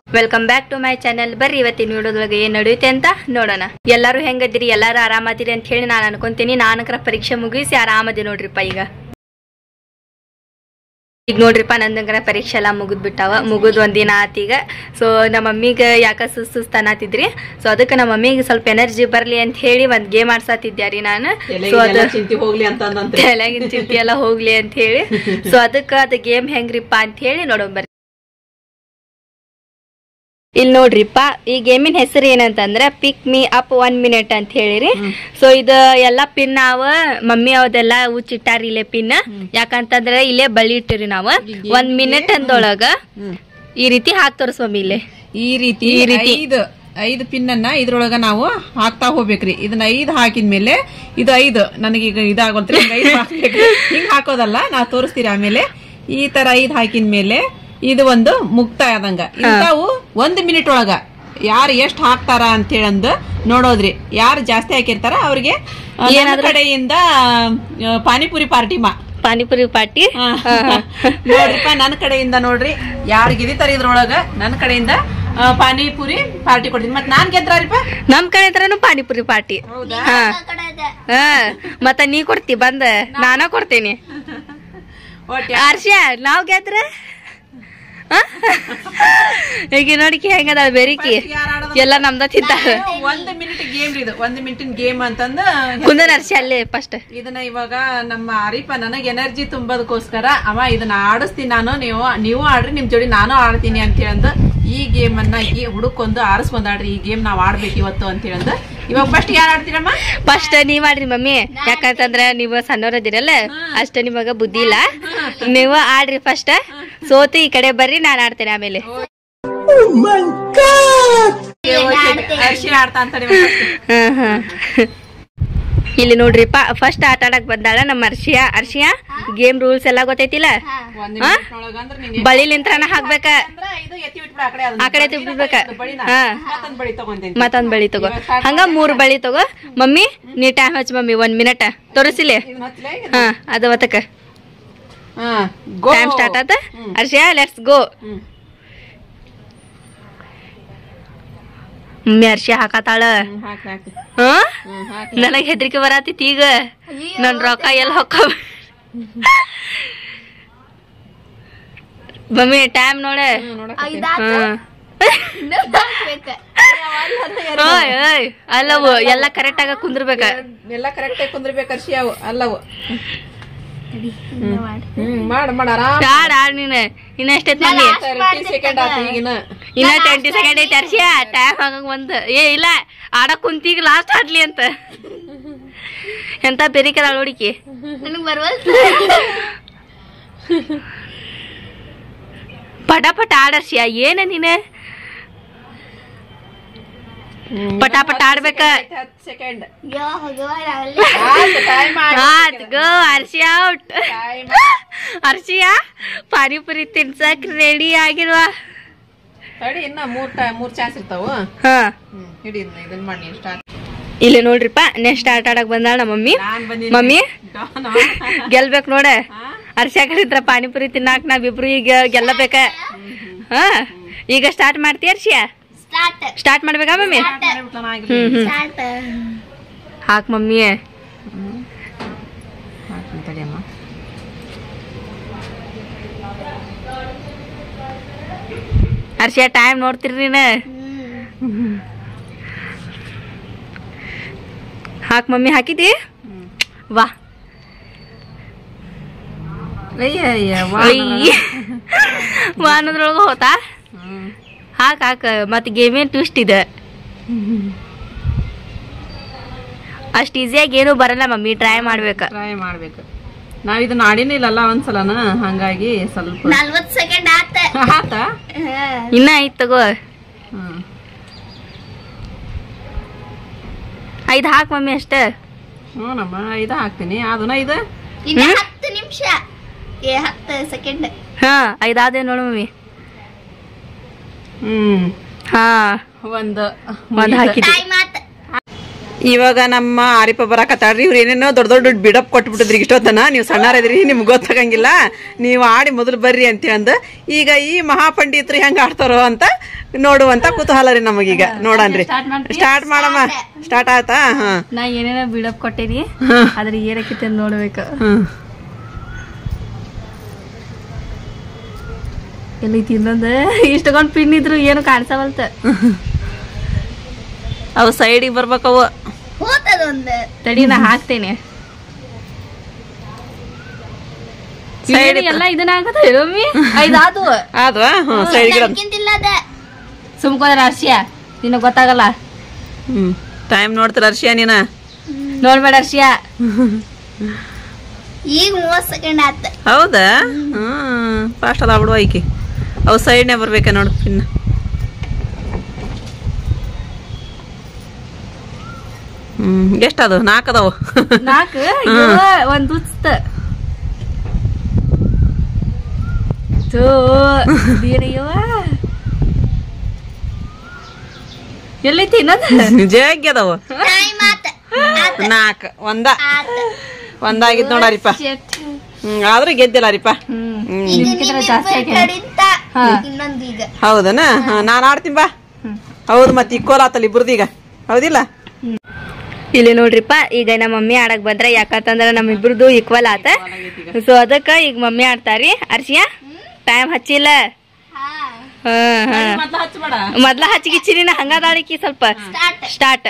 Welcome back to my channel. ಬರ್ರಿ ಇವತ್ತಿನ ವಿಡಿಯೋದೊಳಗೆ ಏನ್ ನಡೆಯುತ್ತೆ ಅಂತ ನೋಡೋಣ. ಎಲ್ಲರೂ ಹೆಂಗದಿರಿ, ಎಲ್ಲಾರು ಆರಾಮದಿರಿ ಅಂತ ಹೇಳಿ ನಾನು ಅನ್ಕೊಂತೀನಿ. ನಾನಕರ ಪರೀಕ್ಷೆ ಮುಗಿಸಿ ಆರಾಮದಿ ನೋಡ್ರಿಪ್ಪ. ಈಗ ನೋಡ್ರಿಪ್ಪ ನಂದಂಗರ ಪರೀಕ್ಷೆ ಎಲ್ಲ ಮುಗಿದ್ಬಿಟ್ಟಾವ. ಮುಗಿದ್ ಒಂದಿನ ಆತೀಗ. ಸೊ ನಮ್ಮ ಮಮ್ಮಿಗೆ ಯಾಕ ಸುಸ್ತಾನತಿದ್ರಿ. ಸೊ ಅದಕ್ಕೆ ನಮ್ಮ ಮಮ್ಮಿಗೆ ಸ್ವಲ್ಪ ಎನರ್ಜಿ ಬರ್ಲಿ ಅಂತ ಹೇಳಿ ಒಂದ್ ಗೇಮ್ ಆಡ್ಸಾತಿದ್ಯಾರಿ ನಾನು. ಸೊ ಅದು ತಲೆಗಿನ ಚಿಂತೆ ಎಲ್ಲ ಹೋಗ್ಲಿ ಅಂತ ಹೇಳಿ. ಸೊ ಅದಕ್ಕೆ ಅದು ಗೇಮ್ ಹೆಂಗ್ರಿಪ್ಪ ಅಂತ ಹೇಳಿ ನೋಡೋಣ ಬರ್ರಿ. ಇಲ್ಲಿ ನೋಡ್ರಿಪ್ಪ, ಈ ಗೇಮಿನ ಹೆಸರು ಏನಂತಂದ್ರ ಪಿಕ್ ಮೀ ಅಪ್ 1 minute ಅಂತ ಹೇಳಿರಿ. ಸೊ ಇದು ಎಲ್ಲಾ ಪಿನ್ ನಾವ ಮಮ್ಮಿ ಅವದೆಲ್ಲ ಉಚ್ಚಿಟ್ಟಾರಿ ಇಲ್ಲೇ ಪಿನ್. ಯಾಕಂತಂದ್ರೆ ಇಲ್ಲೇ ಬಳಿ ಇಟ್ಟಿರಿ ನಾವ್ 1 minute ಅಂದೊಳಗ ಈ ರೀತಿ ಹಾಕ್ತಾರ ಸ್ವಾಮಿ. ಇಲ್ಲೇ ಈ ರೀತಿ 5 ಪಿನ್ ಅನ್ನ ಇದ್ರೊಳಗ ನಾವು ಹಾಕ್ತಾ ಹೋಗ್ಬೇಕ್ರಿ. ಇದನ್ನ 5 ಹಾಕಿದ್ಮೇಲೆ ಇದು 5 ನನಗೀಗ ಇದಾಗೋಲ್ತ್ರಿ. 5 ಹಾಕ್ಬೇಕ್ರಿ. ಹಿಂಗ್ ಹಾಕೋದಲ್ಲ, ನಾವ್ ತೋರಿಸ್ತೀರಿ ಆಮೇಲೆ. ಈ ತರ 5 ಹಾಕಿದ್ಮೇಲೆ ಇದು ಒಂದು ಮುಕ್ತಾಯ ಆದಂಗ. ಇಂತಾವು 1 minute ಒಳಗ ಯಾರು ಎಷ್ಟ್ ಹಾಕ್ತಾರ ಅಂತ ಹೇಳಂದು ನೋಡೋದ್ರಿ. ಯಾರು ಜಾಸ್ತಿ ಹಾಕಿರ್ತಾರ ಅವ್ರಿಗೆ ಕಡೆಯಿಂದ ಪಾನಿಪುರಿ ಪಾರ್ಟಿ ನೋಡ್ರಿಪ್ಪ. ನನ್ನ ಕಡೆಯಿಂದ ನೋಡ್ರಿ ಯಾರು ಗೆದಿತಾರ ಇದ್ರೊಳಗ ನನ್ನ ಕಡೆಯಿಂದ ಪಾನಿಪುರಿ ಪಾರ್ಟಿ ಕೊಡ್ತೀನಿ. ಮತ್ ನಾನ್ ಗೆದ್ರಿಪ್ಪ ನಮ್ ಕಡೆ ಇದ್ರೂ ಪಾನಿಪುರಿ ಪಾರ್ಟಿ. ಮತ್ತ ನೀ ಕೊಡ್ತಿ ಬಂದ ನಾನ ಕೊಡ್ತೇನಿ. ಆರ್ಷಿಯಾ ನಾವ್ ಗೆದ್ರ ಈಗ ನೋಡಿಕಿ ಹೆಂಗದ ಬೆರಿಕಿ ಎಲ್ಲ ನಮ್ದ ತಿಂತಾರ. 1 minute ಗೇಮ್ ಇದು. 1 minute ಗೇಮ್ ಅಂತಂದ ಕುಂದನ್ ಆರ್ಷಿಯಾ ಅಲ್ಲೇ ಫಸ್ಟ್ ಇದನ್ನ ಇವಾಗ ನಮ್ಮ ಅರಿಪ ನನಗ್ ಎನರ್ಜಿ ತುಂಬೋದಕ್ಕೋಸ್ಕರ ಅವ ಇದನ್ನ ಆಡಿಸ್ತೀನಿ ನಾನು. ನೀವು ಆಡ್ರಿ, ನಿಮ್ ಜೋಡಿ ನಾನು ಆಡ್ತೀನಿ ಅಂತ ಹೇಳಂದು ಈ ಗೇಮ್ ಅನ್ನ ಹುಡುಕೊಂದು ಆರಿಸ್ಕೊಂಡ್ ಆಡ್ರಿ. ಈ ಗೇಮ್ ನಾವ್ ಆಡ್ಬೇಕು ಇವತ್ತು ಅಂತ ಹೇಳಂದು. ಇವಾಗ ಫಸ್ಟ್ ಯಾರು ಆಡ್ತೀರಮ್ಮ? ಫಸ್ಟ್ ನೀವ್ ಆಡ್ರಿ ಮಮ್ಮಿ. ಯಾಕಂತಂದ್ರ ನೀವು ಸಣ್ಣವ್ರದಿರಲ್ಲ, ಅಷ್ಟ ನಿಮಗ ಬುದ್ಧಿ ಇಲ್ಲ. ನೀವು ಆಡ್ರಿ ಫಸ್ಟ್. ಸೋತಿ ಈ ಕಡೆ ಬರ್ರಿ, ನಾನ್ ಆಡ್ತೇನೆ ಆಮೇಲೆ. ಆಡ್ತಾ ಅಂತ ಇಲ್ಲಿ ನೋಡ್ರಿಪ್ಪ, ಫಸ್ಟ್ ಆಟ ಆಡಕ್ ಬಂದಾಳ ನಮ್ಮ ಅರ್ಶಿಯಾ. ಗೇಮ್ ರೂಲ್ಸ್ ಎಲ್ಲಾ ಗೊತ್ತೈತಿಲ್ಲ. ಬಳಿಲಿಂತ್ರನ ಹಾಕ್ಬೇಕ, ಆ ಕಡೆ ತಿರ್ಬಿಡ್ಬೇಕ. ಮತ್ತೊಂದ್ ಬಳಿ ತಗೋ. ಹಂಗ 3 ಬಳಿ ತಗೋ ಮಮ್ಮಿ. ನೀ ಟೈಮ್ ಹಚ್ಚ ಮಮ್ಮಿ. 1 minute ತೋರಿಸಿಲಿ. ಹಾ ಅದ ಒತ್ತಕ ಟೈಮ್ ಸ್ಟಾರ್ಟ್ ಆತ. Arshiya let's go. Mummy Arshiya ಹಾಕತಾಳ. ನನಗ್ ಹೆದರಿಕೆ ಬರತೈತಿ ಈಗ. ನನ್ ರೊಕ್ಕ ಎಲ್ಲ ಹೊಕ್ಕ. ಮಮ್ಮಿ ಟೈಮ್ ನೋಡ. ಅಲ್ಲವು ಎಲ್ಲ ಕರೆಕ್ಟ್ ಆಗ ಕುಂದ್ರಬೇಕ. ಎಲ್ಲ ಕರೆಕ್ಟ್ ಆಗಿ ಕುಂದ್ರಬೇಕು ಅರ್ಶಿಯಾ. ಅಲ್ಲವು ನೀನ್ ಇನ್ನ ಎಷ್ಟೈತಿ ಮಮ್ಮಿ? ಇನ್ನ 20 ಸೆಕೆಂಡ್ ಐತಿ ಅರ್ಶಿಯಾ. ಟೈಮ್ ಆಗಂಗ ಬಂತ. ಇಲ್ಲ ಆಡಕ್ ಕುಂತೀಗ ಲಾಸ್ಟ್ ಆಡ್ಲಿ ಅಂತ. ಎಂತ ಬೆರಿಕದ ನೋಡಿಕಿ. ನನಗ್ ಬರ್ವಲ್. ಪಟಾಪಟ ಆಡರ್ಶಿಯಾ. ಏನ ನೀನ ಪಟಾಪಟ ಆಡ್ಬೇಕ. ಅರ್ಶಿಯಾ ಔಟ್. ಅರ್ಶಿಯಾ ಪಾನಿಪುರಿ ತಿನ್ಸಕ್ ರೆಡಿ ಆಗಿಲ್ವಾ? ಇನ್ನ 3 ಚಾನ್ಸ್ ಇರ್ತಾವ. ಇದನ್ ಮಾಡಿ ಸ್ಟಾರ್ಟ್. ಇಲ್ಲಿ ನೋಡ್ರಿಪ್ಪ, ನೆಕ್ಸ್ಟ್ ಆಟ ಆಡಕ್ ಬಂದಾಳ ನಮ್ಮ ಮಮ್ಮಿ. ಮಮ್ಮಿ ಗೆಲ್ಬೇಕ್ ನೋಡ. ಅರ್ಶಿಯಾ ಕಡಿದ್ರ ಪಾನಿಪುರಿ ತಿನ್ನಾಕ ನಾವಿಬ್ರು ಈಗ ಗೆಲ್ಲಬೇಕ. ಈಗ ಸ್ಟಾರ್ಟ್ ಮಾಡ್ತೀಯ ಅರ್ಶಿಯಾ? ಸ್ಟಾರ್ಟ್ ಮಾಡ್ಬೇಕಾ ಮಮ್ಮಿ? ಹಾಕ್ ಮಮ್ಮಿ. ಅರ್ಶಿಯಾ ಟೈಮ್ ನೋಡ್ತಿರಿ ನೀನ. ಹಾಕ್ ಮಮ್ಮಿ. ಹಾಕಿದಿ? ವಾ ವಾನದ್ರೊಳಗ ಹೋತಾ. ಹಾಕ್ ಹಾಕ. ಮತ್ ಗೇಮೇನ್ ಟ್ವಿಸ್ಟ್ ಇದೆ. ಅಷ್ಟ್ ಈಸಿಯಾಗಿ ಏನು ಬರಲ್ಲ ಮಮ್ಮಿ. ಟ್ರೈ ಮಾಡ್ಬೇಕ. ನಾವ್ ಇದನ್ನ ಆಡಿನಿಲ್ಲಲ್ಲ ಒಂದ್ಸಲನ, ಹಂಗಾಗಿ ಸ್ವಲ್ಪ 40 ಸೆಕೆಂಡ್ ಆತ. ಇನ್ನ ಐತ್ ತಗೋ. 5 ಹಾಕ್ ಮಮ್ಮಿ ಅಷ್ಟ. ನಮ್ಮ 5 ಹಾಕ್ತೀನಿ. ಅದನ್ನ 5 ಇನ್ನ 10 ನಿಮಿಷ 10 ಸೆಕೆಂಡ್. 5 ಆದೇ ನೋಡು ಮಮ್ಮಿ. ಒಂದು ಹಾಕಿದ್ವಿ. ಇವಾಗ ನಮ್ಮ ಆರಿಪ ಬರಾಕತ್ತಾಳ್ರಿ ಇವ್ರು ಏನೇನೋ ದೊಡ್ಡ ದೊಡ್ಡ ಬಿಡಪ್ ಕೊಟ್ಬಿಟ್ಟಿದ್ರಿ ಇಷ್ಟೊತ್ತನ ನೀವು ಸಣ್ಣಾರದ್ರಿ ನಿಮ್ಗೆ ಗೊತ್ತಾಗಂಗಿಲ್ಲ ನೀವು ಆಡಿ ಮೊದಲು ಬರ್ರಿ ಅಂತ ಅಂದ ಈಗ ಈ ಮಹಾಪಂಡಿತರು ಹೆಂಗ ಆಡ್ತಾರೋ ಅಂತ ನೋಡುವಂತ ಕುತೂಹಲ ರೀ ನಮಗೀಗ ನೋಡನ್ರಿ ಸ್ಟಾರ್ಟ್ ಮಾಡಮ್ಮ ಸ್ಟಾರ್ಟ್ ಆಯ್ತಾ ಹಾ ನಾ ಏನೇನೋ ಬಿಡಪ್ ಕೊಟ್ಟೇನಿ ಅದ್ರ ಏನಕ್ಕಿತ್ತ ನೋಡ್ಬೇಕು ಎಲ್ಲೈತಿ ಇನ್ನೊಂದು ಇಷ್ಟಕೊಂಡ್ ಪಿನ್ ಇದ್ರು ಏನು ಕಾಣಿಸವಲ್ತ ಅವು ಸೈಡಿಗೆ ಬರ್ಬೇಕವು ತಡಿ ನಾ ಹಾಕ್ತೇನೆ ಎಲ್ಲ ಇದನ್ನ ಆಗತ್ತ ಮಮ್ಮಿ ಐದಾದು ಆದ್ವಾ ಸೈಡ್ ಸುಮ್ಕೋದ್ರ ಅರ್ಶಿಯ ನಿನಗ್ ಗೊತ್ತಾಗಲ್ಲ ಟೈಮ್ ನೋಡ್ತಾರ ಅರ್ಶಿಯ ನೀನ ನೋಡ್ಬೇಡ ಅರ್ಶಿಯ ಈಗ 30 ಸೆಕೆಂಡ್ ಆತ ಹೌದಾ ಫಾಸ್ಟ್ ಅದ ಬಿಡುವ ಈಕಿ ಅವು ಸೈಡ್ನೇ ಬರ್ಬೇಕ ನೋಡು ಪಿನ್ ಎಷ್ಟದು 4 ಅದಾವು 4 ಒಂದ್ ಉಚ್ತ ಎಲ್ಲೈತಿ ಜಗ್ಗಿ ಅದಾವು 4 ಒಂದಾಗಿದ್ ನೋಡರಿಪ್ಪ ಆದ್ರೂ ಗೆದ್ದಿಲ್ಲ ರೀಪ ಹೌದನ ನಾನ್ ಆಡ್ತೀನಿ ಬಾ ಹೌದು ಮತ್ತೆ ಇಕ್ಕೋಲ್ ಆತಲ್ಲ ಇಬ್ರದೀಗ ಹೌದಿಲ್ಲ ಇಲ್ಲಿ ನೋಡ್ರಿಪ್ಪ ಈಗ ನಮ್ಮ ಮಮ್ಮಿ ಆಡಕ್ ಬಂದ್ರ ಯಾಕಂತಂದ್ರ ನಮ್ಮಿಬ್ರದು ಈಕ್ವಲ್ ಆತ ಸೊ ಅದಕ್ಕ ಈಗ ಮಮ್ಮಿ ಆಡ್ತಾರಿ ಅರ್ಶಿಯ ಟೈಮ್ ಹಚ್ಚಿಲ್ಲ ಮೊದ್ಲ ಹಚ್ಚಿಗಿಚ್ಚಿರಿ ಹಂಗದಾಳಿಕಿ ಸ್ವಲ್ಪ ಸ್ಟಾರ್ಟ್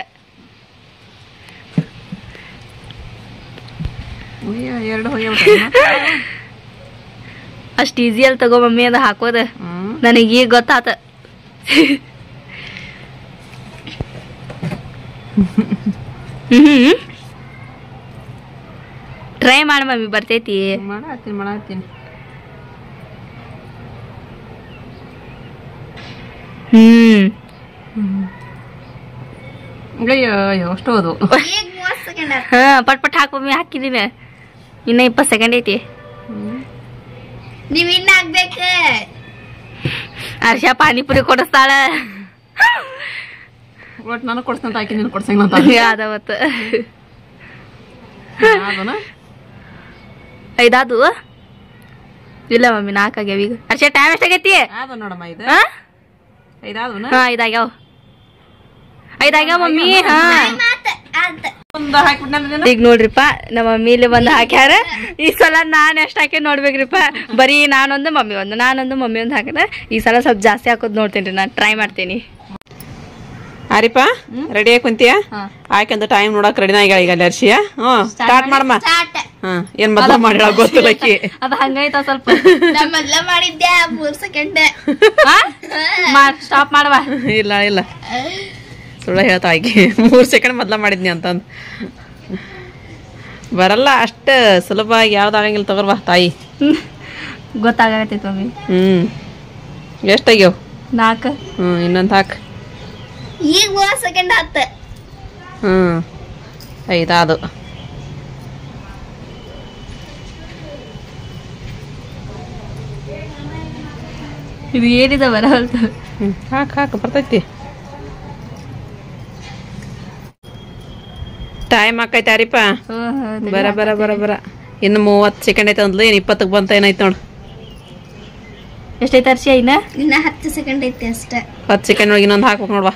ಅಷ್ಟ್ ಈಸಿ ಅಲ್ಲಿ ತಗೋ ಮಮ್ಮಿ ಅದ ಹಾಕೋದ ನನಗ ಈಗ ಗೊತ್ತಾತ ಟ್ರೈ ಮಾಡ ಮಮ್ಮಿ ಬರ್ತೈತಿ ಮಾಡತ್ತೀನಿ ಅಷ್ಟು ಅದು ಪಟ್ ಪಟ್ ಹಾಕ್ ಮಮ್ಮಿ ಹಾಕಿದೀನಿ ಇನ್ನ 20 ಸೆಕೆಂಡ್ ಐತಿ ನೀವ್ ಇನ್ನ ಆಗ್ಬೇಕ ಅರ್ಷ ಪಾನಿಪುರಿ ಕೊಡಿಸ್ತಾಳ ಒಟ್ ನಾನು ಕೊಡ್ಸಂತ ಹಾಕಿ ನೀನು ಕೊಡ್ಸಂಗ ಅದವತ್ತು ಐದಾದು ಇಲ್ಲ ಮಮ್ಮಿ 4 ಆಗ್ಯಾವ ಈಗ ಅರ್ಷ ಟೈಮ್ ಎಷ್ಟಾಗೈತಿ ನೋಡಮ್ಮ ಇದು ಐದಾಗ್ಯಾವ ಮಮ್ಮಿ ಈಗ ನೋಡ್ರಿಪ್ಪ ನಮ್ಮ ಮಮ್ಮಿಲಿ ಬಂದ್ ಹಾಕ್ಯಾರ ಈ ಸಲ ನಾನ್ ಎಷ್ಟ್ ಹಾಕಿ ನೋಡ್ಬೇಕ್ರಿಪ್ಪ ಬರೀ ನಾನೊಂದು ಮಮ್ಮಿ ಒಂದು ನಾನೊಂದು ಮಮ್ಮಿ ಒಂದು ಹಾಕಿದ ಈ ಸಲ ಸ್ವಲ್ಪ ಜಾಸ್ತಿ ಹಾಕೋದ್ ನೋಡ್ತೇನ್ರಿ ನಾನ್ ಟ್ರೈ ಮಾಡ್ತೇನಿ ಆರಿಪ ರೆಡಿ ಆಗಿ ಕುಂತಿಯ ಆಯ್ಕಂತ ಟೈಮ್ ನೋಡಕ್ ರೆಡಿನ ಈಗ ಈಗ ಅರ್ಶಿಯ ಸ್ಟಾರ್ಟ್ ಮಾಡಮ್ಮ ಏನ್ ಮೊದ್ಲ ಮಾಡಿ ಗೊತ್ತಿಲ್ಲ ಅದ ಹಂಗೈತ ಸ್ವಲ್ಪ ಮೊದ್ಲ ಮಾಡಿದ್ದೆ 3 ಸೆಕೆಂಡ್ ಸ್ಟಾಪ್ ಮಾಡವಾ ಇಲ್ಲ ಸುಳ್ಳ ಹೇಳ್ತಾ ಆಕಿ 3 ಸೆಕೆಂಡ್ ಮೊದ್ಲ ಮಾಡಿದ್ನಿ ಅಂತಂದ್ ಬರಲ್ಲ ಅಷ್ಟ ಸುಲಭವಾಗಿ ಯಾವ್ದಾಗಂಗಿಲ್ಲ ತಗೋರ್ವಾ ತಾಯಿ ಗೊತ್ತಾಗತೈತಿ ಮಮ್ಮಿ ಎಷ್ಟಾಗ್ಯಾವ 4 ಇನ್ನೊಂದ್ ಹಾಕ್ ಈಗ 30 ಸೆಕೆಂಡ್ ಆತ 5 ಆದು ಇದು ಏನಿದೆ ಬರವಲ್ತು ಹಾಕ್ ಬರ್ತೈತಿ ಟೈಮ್ ಆಕೈತಿ ಆರಿಪ ಬರ ಇನ್ನು 30 ಸೆಕೆಂಡ್ ಐತೆ ಅಂದ್ಲು ಏನ್ 20ಕ್ಕೆ ಬಂತ ಏನಾಯ್ತು ನೋಡು ಎಷ್ಟೈತೆ ಅರ್ಶಿಯ ಇನ್ನ 10 ಸೆಕೆಂಡ್ ಐತೆ ಅಷ್ಟ 10 ಸೆಕೆಂಡ್ ಒಳಗೆ ಇನ್ನೊಂದು ಹಾಕ್ಬೇಕು ನೋಡ್ವಾ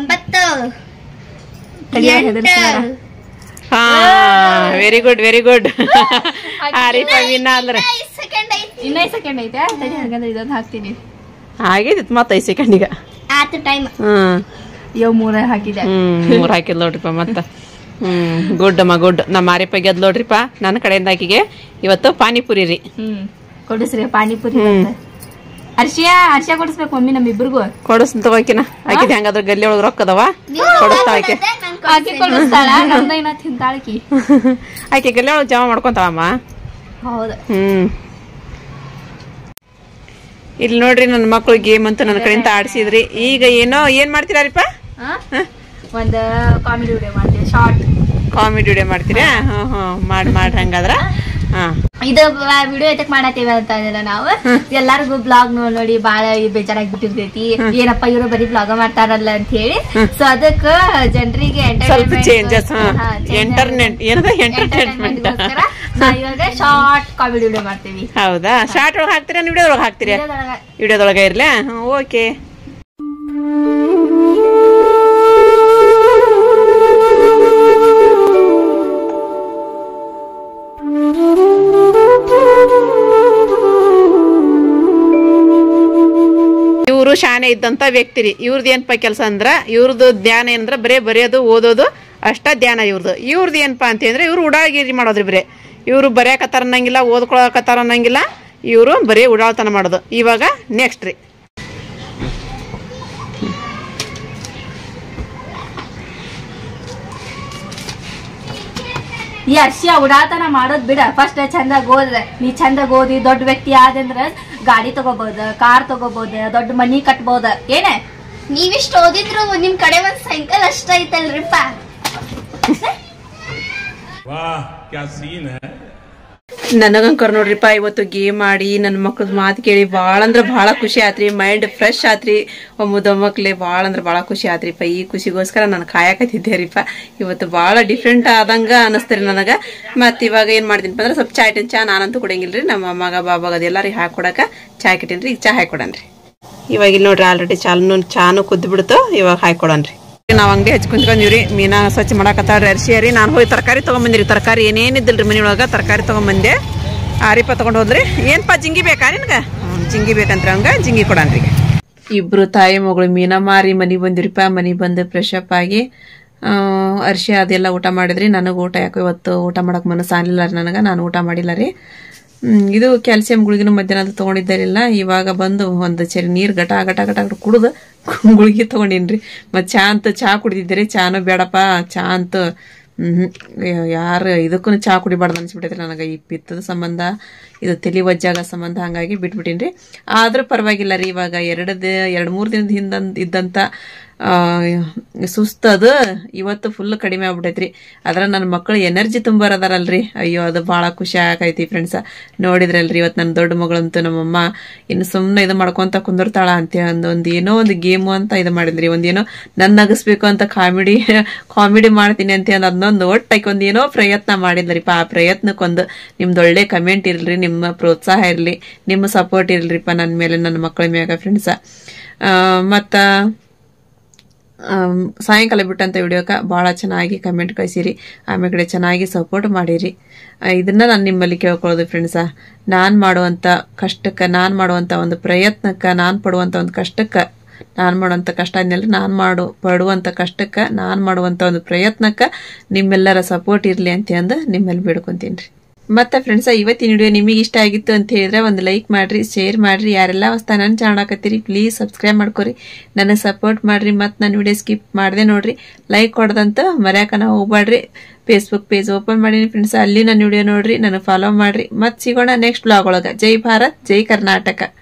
9 ಹಾ ವೆರಿ ಗುಡ್ ಆರಿಪ ವಿನ್ ಆದ್ರೆ ಇನ್ನ 5 ಸೆಕೆಂಡ್ ಐತೆ ಹಾಗಾದ್ರೆ ಇದೊಂದು ಹಾಕ್ತೀನಿ ಆಗೈತಿ ಮತ್ತೆ 5 ಸೆಕೆಂಡ್ ಈಗ ಆತ ಟೈಮ್ ಯವ್ 3 ಹಾಕಿದೆ 3 ಹಾಕಿದ್ ನೋಡ್ರಿಪ್ಪ ಮತ್ತ ಗುಡ್ ಅಮ್ಮ ಗುಡ್ ನಮ್ಮ ಆರಿಪ ಗೆದ್ ನೋಡ್ರಿಪ್ಪ ನನ್ನ ಕಡೆಯಿಂದ ಆಕಿಗೆ ಇವತ್ತು ಪಾನಿಪುರಿ ರೀ ಕೊಡಿಸ್ರಿ ಪಾನಿಪುರಿ ಅರ್ಶಿಯ ಕೊಡಿಸ್ಬೇಕು ಮಮ್ಮಿ ನಮ್ಮಿಬ್ರಿಗೂ ಕೊಡಿಸ್ ತಗೋಕಿನ ಆಕಿದ್ ಹೆಂಗಾದ್ರ ಗಲ್ಲಿ ಒಳಗ್ ರೊಕ್ಕ ಅದಾವ ಕೊಡಿಸ್ತಾಳ ಆಕಿ ಕೊಡಿಸ್ತಾಳ ನಮ್ದೈನ ತಿಂತಾಳಕಿ ಆಕಿ ಗಲ್ಲಿ ಒಳಗ್ ಜಮಾ ಮಾಡ್ಕೊಂತಾವಮ್ಮ ಹೌದು ಇಲ್ಲಿ ನೋಡ್ರಿ ನನ್ನ ಮಕ್ಳು ಗೇಮ್ ಅಂತ ನನ್ನ ಕಡೆಯಿಂದ ಆಡ್ಸಿದ್ರಿ ಈಗ ಏನ್ ಮಾಡ್ತೀರಾರಿಪ್ಪ ಒಂದ್ ಕಾಮಿಡಿ ವಿಡಿಯೋ ಮಾಡ್ತೀವಿ ಶಾರ್ಟ್ ಕಾಮಿಡಿ ವಿಡಿಯೋ ಮಾಡ್ತೀರಾ ಮಾಡ್ರಿ ಹಂಗಾದ್ರ ಇದು ವಿಡಿಯೋ ಎದಕ್ ಮಾಡತ್ತೀವಿ ಅಂತಂದ್ರೆ ನಾವು ಎಲ್ಲಾರ್ಗು ಬ್ಲಾಗ್ ನೋಡಿ ಬಾಳ ಬೇಜಾರಾಗಿ ಬಿಟ್ಟಿರ್ತೈತಿ, ಏನಪ್ಪ ಇವ್ರು ಬರೀ ಬ್ಲಾಗ್ ಮಾಡ್ತಾರಲ್ಲ ಅಂತ ಹೇಳಿ. ಸೊ ಅದಕ್ಕ ಜನರಿಗೆ ಎಂಟರ್ಟೈನ್ಮೆಂಟ್ ಇವಾಗ ಶಾರ್ಟ್ ಕಾಮಿಡಿ ವಿಡಿಯೋ ಮಾಡ್ತೀವಿ. ಹೌದಾ? ಶಾರ್ಟ್ ಒಳಗೆ ಹಾಕ್ತೀರಾ, ವಿಡಿಯೋದೊಳಗೆ ಹಾಕ್ತೀರಾ? ವಿಡಿಯೋದೊಳಗೆ ಇರ್ಲಾ? ಓಕೆ. ಇವರು ಶಾನೆ ಇದ್ದಂತ ವ್ಯಕ್ತಿ ರೀ. ಇವ್ರದ್ದು ಏನಪ್ಪ ಕೆಲಸ ಅಂದ್ರ, ಇವ್ರದ್ದು ಧ್ಯಾನ ಏನಂದ್ರ ಬರೇ ಬರೆಯೋದು ಓದೋದು ಅಷ್ಟ ಧ್ಯಾನ ಇವ್ರದ್ದು ಏನಪ್ಪಾ ಅಂತಂದ್ರೆ ಇವ್ರು ಉಡಾಗಿರಿ ಮಾಡೋದ್ರಿ. ಬರೇ ಇವ್ರು ಬರೆಯಕತ್ತಾರ ಅನ್ನಂಗಿಲ್ಲ, ಓದ್ಕೊಳಕತ್ತಾರ ಅನ್ನಂಗಿಲ್ಲ, ಇವರು ಬರೀ ಉಡಾಳ್ತನ ಮಾಡೋದು. ಇವಾಗ ನೆಕ್ಸ್ಟ್ ರೀ, ಈ ಅರ್ಶಿಯ ಉಡಾತನ ಮಾಡೋದ್ ಬಿಡ. ಫಸ್ಟ್ ಚಂದಾಗ ಓದ, ನೀ ಚಂದಾಗ ಓದಿ ದೊಡ್ಡ ವ್ಯಕ್ತಿ ಆದಂದ್ರ ಗಾಡಿ ತಗೋಬಹುದು, ಕಾರ್ ತಗೋಬಹುದು, ದೊಡ್ಡ ಮನಿ ಕಟ್ಬೋದ. ಏನೇ ನೀವಿಷ್ಟು ಓದಿದ್ರು ನಿಮ್ ಕಡೆ ಒಂದ್ ಸೈಕಲ್ ಅಷ್ಟ ಐತಲ್ರಿಪ್ಪ. ನನಗಂಕರ್ ನೋಡ್ರಿಪ್ಪ ಇವತ್ತು ಗೇಮ್ ಆಡಿ ನನ್ನ ಮಕ್ಳದ್ ಮಾತು ಕೇಳಿ ಭಾಳ ಅಂದ್ರೆ ಭಾಳ ಖುಷಿ ಆತ್ರಿ. ಮೈಂಡ್ ಫ್ರೆಶ್ ಆತ್ರಿ. ಮೊಮ್ಮಕ್ಳೆ ಭಾಳ ಅಂದ್ರೆ ಭಾಳ ಖುಷಿ ಆತ್ರಿಪ್ಪ. ಈ ಖುಷಿಗೋಸ್ಕರ ನಾನು ಕಾಯಕತ್ತಿದ್ದೇರಿಪ್ಪ. ಇವತ್ತು ಭಾಳ ಡಿಫ್ರೆಂಟ್ ಆದಂಗ ಅನಸ್ತರಿ ನನಗ. ಮತ್ ಇವಾಗ ಏನ್ ಮಾಡ್ತೀನಿಪ್ಪ ಅಂದ್ರೆ ಸ್ವಲ್ಪ ಚಾಯ್ ಚಾ ನಾನಂತೂ ಕುಡಿಯಂಗಿಲ್ರಿ, ನಮ್ಮ ಮಗ ಬಾಬಾಗ ಅದೆಲ್ಲಾರಿ ಹಾಕೊಡಕ ಚಾಯ್ ಕಿಟ್ಟೇನ್ರಿ. ಈಗ ಚಾ ಹಾಕೊಡನ್ರಿ. ಇವಾಗ ಇಲ್ಲಿ ನೋಡ್ರಿ ಆಲ್ರೆಡಿ ಚಾನು ಕುದ್ದು ಬಿಡ್ತು. ಇವಾಗ ಹಾಕೊಡನ್ರಿ. ನಾವ್ ಅಂಗಡಿ ಹಚ್ಚಿ ಕುಂತ್ಕೊಂಡಿವ್ರಿ. ಮೀನಾ ಸ್ವಚ್ಛ ಮಾಡಕತ್ತಾಳ್ರಿ ಅರ್ಶಿಯ ರೀ. ನಾನು ಹೋಗಿ ತರಕಾರಿ ತಗೊಂಬಂದಿರಿ. ತರಕಾರಿ ಏನೇನಿದ್ದಿಲ್ರಿ ಮನಿ ಒಳಗ, ತರಕಾರಿ ತಗೊಂಬಂದೆ. ಆರಿಪ್ಪ ತಗೊಂಡ್ ಹೋದ್ರಿ. ಏನ್ಪಾ ಜಿಂಗಿ ಬೇಕಾ ನಿನ್ಗ? ಜಿಂಗಿ ಬೇಕಂತ್ರ ಅವಂಗ ಜಿಂಗಿ ಕೊಡನ್ರಿ. ಇಬ್ರು ತಾಯಿ ಮಗಳು ಮೀನಾ ಮಾರಿ ಮನಿ ಬಂದಿರಿಪ್ಪ. ಮನಿ ಬಂದು ಫ್ರೆಶ್ ಅಪ್ ಆಗಿ ಅರ್ಶಿಯ ಅದೆಲ್ಲ ಊಟ ಮಾಡಿದ್ರಿ. ನನಗೆ ಊಟ ಯಾಕೋ ಇವತ್ತು ಊಟ ಮಾಡಕ್ ಮನಸ್ಸು ಆಗ್ಲಿಲ್ಲ ರೀ ನನಗ. ನಾನು ಊಟ ಮಾಡಿಲ್ಲ ರೀ. ಇದು ಕ್ಯಾಲ್ಸಿಯಂ ಗುಳಿಗಿನ ಮಧ್ಯಾಹ್ನ ತಗೊಂಡಿದ್ದಾರಿಲ್ಲ. ಇವಾಗ ಬಂದು ಒಂದು ಚರಿ ನೀರು ಗಟ ಗಟ ಗಟ ಗಟ ಕುಡಿದು ಗುಳಿಗೆ ತಗೊಂಡೇನ್ರಿ. ಮತ್ ಚಾ ಕುಡಿದಿದ್ದೀರಿ. ಚಾನು ಬೇಡಪ್ಪ, ಚಾ ಅಂತ ಯಾರು ಇದಕ್ಕೂ ಚಾ ಕುಡಿಬಾರ್ದು ಅನ್ಸ್ಬಿಟ್ಟೈತ್ರಿ ನನಗೆ. ಈ ಪಿತ್ತದ ಸಂಬಂಧ, ಇದು ತಲೆ ಒಜ್ಜಾಗ ಸಂಬಂಧ, ಹಂಗಾಗಿ ಬಿಟ್ಬಿಟ್ಟೇನ್ರಿ. ಆದ್ರೂ ಪರವಾಗಿಲ್ಲ ರೀ. ಇವಾಗ 2-3 ದಿನದ ಹಿಂದ ಇದ್ದಂತ ಸುಸ್ತದು ಇವತ್ತು ಫುಲ್ ಕಡಿಮೆ ಆಗ್ಬಿಟ್ಟೈತ್ರಿ. ಅದ್ರ ನನ್ನ ಮಕ್ಕಳು ಎನರ್ಜಿ ತುಂಬಾರದಾರಲ್ರಿ. ಅಯ್ಯೋ ಅದು ಬಹಳ ಖುಷಿ ಆಗೈತಿ ಫ್ರೆಂಡ್ಸ. ನೋಡಿದ್ರಲ್ರಿ ಇವತ್ತು ನನ್ನ ದೊಡ್ಡ ಮಗಳಂತೂ ನಮ್ಮಮ್ಮ ಇನ್ನು ಸುಮ್ಮನೆ ಇದು ಮಾಡ್ಕೊಂತ ಕುಂದಿರ್ತಾಳ ಅಂತ ಏನೋ ಒಂದು ಗೇಮು ಅಂತ ಇದು ಮಾಡಿದ್ರಿ. ಒಂದೇನೋ ನನ್ನ ನಗಿಸ್ಬೇಕು ಅಂತ ಕಾಮಿಡಿ ಮಾಡ್ತೀನಿ ಅಂತ ಅದನ್ನೊಂದು ಒಟ್ಟಾಕಿ ಒಂದೇನೋ ಪ್ರಯತ್ನ ಮಾಡಿದ್ರಿಪ್ಪ. ಆ ಪ್ರಯತ್ನಕ್ಕೊಂದು ನಿಮ್ದೊಳ್ಳೆ ಕಮೆಂಟ್ ಇರ್ಲಿ, ನಿಮ್ಮ ಪ್ರೋತ್ಸಾಹ ಇರ್ಲಿ, ನಿಮ್ಮ ಸಪೋರ್ಟ್ ಇರ್ಲಿಪ್ಪ ನನ್ನ ಮೇಲೆ, ನನ್ನ ಮಕ್ಕಳ ಮ್ಯಾಗ ಫ್ರೆಂಡ್ಸ. ಮತ್ತ ಸಾಯಂಕಾಲ ಬಿಟ್ಟಂತ ವಿಡಿಯೋಕ ಭಾಳ ಚೆನ್ನಾಗಿ ಕಮೆಂಟ್ ಕಳಿಸಿರಿ. ಆಮೇಲೆ ಚೆನ್ನಾಗಿ ಸಪೋರ್ಟ್ ಮಾಡಿರಿ. ಇದನ್ನ ನಾನು ನಿಮ್ಮಲ್ಲಿ ಕೇಳ್ಕೊಳ್ಳೋದು ಫ್ರೆಂಡ್ಸ. ನಾನು ಮಾಡುವಂತ ಕಷ್ಟಕ್ಕೆ, ನಾನು ಮಾಡುವಂತ ಒಂದು ಪ್ರಯತ್ನಕ್ಕೆ, ನಾನು ಪಡುವಂತ ಒಂದು ಕಷ್ಟಕ್ಕೆ, ನಾನು ಮಾಡುವಂತ ಕಷ್ಟ ಅನ್ನೆಲ್ಲ ನಾನು ಪಡುವಂತ ಕಷ್ಟಕ್ಕೆ, ನಾನು ಮಾಡುವಂತ ಒಂದು ಪ್ರಯತ್ನಕ್ಕೆ ನಿಮ್ಮೆಲ್ಲರ ಸಪೋರ್ಟ್ ಇರ್ಲಿ ಅಂತ ಅಂದು ನಿಮ್ಮಲ್ಲಿ ಬೇಡ್ಕೊಂತೀನಿ. ಮತ್ತೆ ಫ್ರೆಂಡ್ಸ ಇವತ್ತಿನ ವಿಡಿಯೋ ನಿಮಗೆ ಇಷ್ಟ ಆಗಿತ್ತು ಅಂತ ಹೇಳಿದ್ರೆ ಒಂದು ಲೈಕ್ ಮಾಡ್ರಿ, ಶೇರ್ ಮಾಡ್ರಿ. ಯಾರೆಲ್ಲ ಹೊಸ ನನ್ನ ಚಾನಲ್ ಹಾಕತ್ತೀರಿ ಪ್ಲೀಸ್ ಸಬ್ಸ್ಕ್ರೈಬ್ ಮಾಡ್ಕೊರಿ, ನನಗೆ ಸಪೋರ್ಟ್ ಮಾಡ್ರಿ. ಮತ್ತೆ ನನ್ನ ವಿಡಿಯೋ ಸ್ಕಿಪ್ ಮಾಡದೆ ನೋಡ್ರಿ. ಲೈಕ್ ಕೊಡದಂತ ಮರ್ಯಾಕನ ಹೋಗ್ಬೇಡ್ರಿ. ಫೇಸ್ಬುಕ್ ಪೇಜ್ ಓಪನ್ ಮಾಡೀನಿ ಫ್ರೆಂಡ್ಸ್, ಅಲ್ಲಿ ನನ್ನ ವಿಡಿಯೋ ನೋಡ್ರಿ, ನನಗೆ ಫಾಲೋ ಮಾಡ್ರಿ. ಮತ್ತೆ ಸಿಗೋಣ ನೆಕ್ಸ್ಟ್ ಬ್ಲಾಗ್ ಒಳಗ. ಜೈ ಭಾರತ್, ಜೈ ಕರ್ನಾಟಕ.